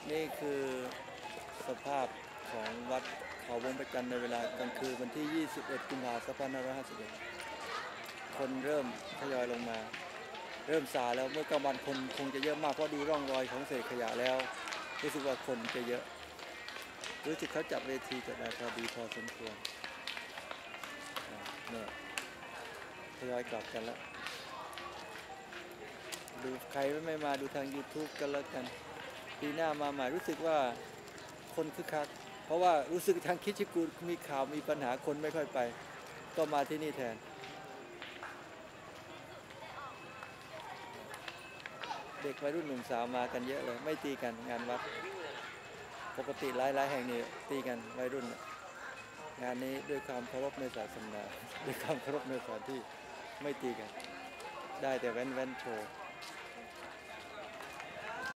นี่คือสภาพของวัดเขาวงประจันในเวลากลางคืนวันที่ 21 กุมภาพันธ์ 2551 คนเริ่มทยอยลงมาเริ่มซาแล้วเมื่อกลางวันคนคงจะเยอะมากเพราะดูร่องรอยของเศษขยะแล้วรู้สึกว่าคนจะเยอะรู้สึกเขาจัดเวทีจัดอะไรพอดีพอสมควรเนี่ยทยอยกลับกันแล้วดูใครไม่มาดูทาง YouTube กันแล้วกันปีหน้ามาใหม่รู้สึกว่าคนคึกคักเพราะว่ารู้สึกทางคิดชิกูมีข่าวมีปัญหาคนไม่ค่อยไปก็มาที่นี่แทนเด็กวัยรุ่นหนุ่มสาวมากันเยอะเลยไม่ตีกันงานวัดปกติหลายแห่งนี่ตีกันวัยรุ่นงานนี้ด้วยความเคารพในศาสนาด้วยความเคารพในสถานที่ไม่ตีกันได้แต่แว้นโชว์